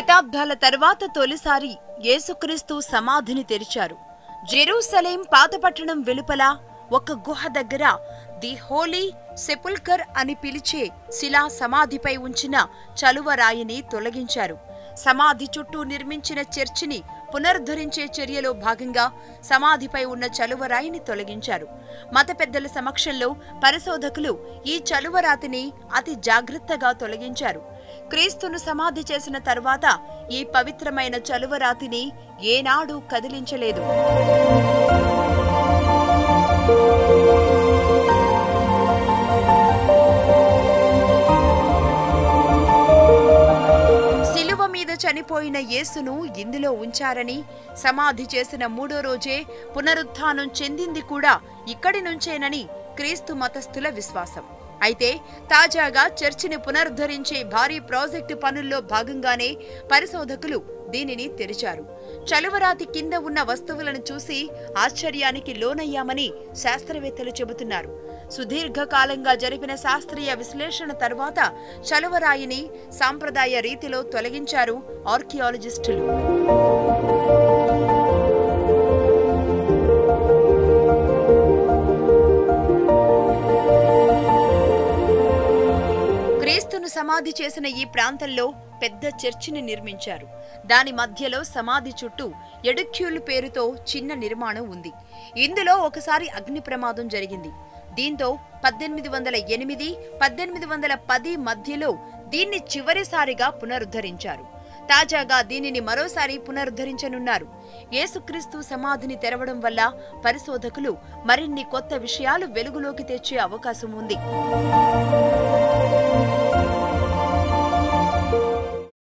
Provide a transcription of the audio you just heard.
శతాబ్దాల తర్వాత తొలిసారి యేసుక్రీస్తు సమాధిని తెరిచారు. జెరూసలేం పాతపట్టణం వెలుపల ఒక గుహ దగ్గర ది హోలీ సెపుల్కర్ అని పిలిచే శిలా సమాధిపై ఉంచిన చలువరాయిని తొలగించారు. సమాధి చుట్టూ నిర్మించిన చర్చిని పునరుద్ధరించే చర్యలో భాగంగా సమాధిపై ఉన్న చలువరాయిని తొలగించారు. మత పెద్దల సమక్షంలో పరిశోధకులు ఈ చలువరాతిని అతి జాగ్రత్తగా తొలగించారు. క్రీస్తును సమాధి చేసిన తర్వాత ఈ పవిత్రమైన చలువరాతిని ఏనాడూ కదిలించలేదు. శిలువ మీద చనిపోయిన యేసును ఇందులో ఉంచారని, సమాధి చేసిన 3వ రోజే పునరుత్థానం చెందింది కూడా ఇక్కడి నుంచేనని క్రీస్తు మతస్థుల విశ్వాసం. అయితే తాజాగా చర్చిని పునరుద్ధరించే భారీ ప్రాజెక్టు పనుల్లో భాగంగానే పరిశోధకులు దీనిని తెరిచారు. చలువరాతి కింద ఉన్న వస్తువులను చూసి ఆశ్చర్యానికి లోనయ్యామని శాస్త్రవేత్తలు చెబుతున్నారు. సుదీర్ఘకాలంగా జరిపిన శాస్త్రీయ విశ్లేషణ తర్వాత చలువరాయిని సాంప్రదాయ రీతిలో తొలగించారు ఆర్కియాలజిస్టులు. క్రీస్తును సమాధి చేసిన ఈ ప్రాంతంలో పెద్ద చర్చిని నిర్మించారు. దాని మధ్యలో సమాధి చుట్టూ ఎడుక్యూల్ పేరుతో చిన్న నిర్మాణం ఉంది. ఇందులో ఒకసారి అగ్ని ప్రమాదం జరిగింది. దీంతో 1808, 1810 మధ్యలో దీన్ని చివరిసారిగా పునరుద్ధరించారు. తాజాగా దీనిని మరోసారి పునరుద్ధరించనున్నారు. యేసుక్రీస్తు సమాధిని తెరవడం వల్ల పరిశోధకులు మరిన్ని కొత్త విషయాలు వెలుగులోకి తెచ్చే అవకాశం ఉంది.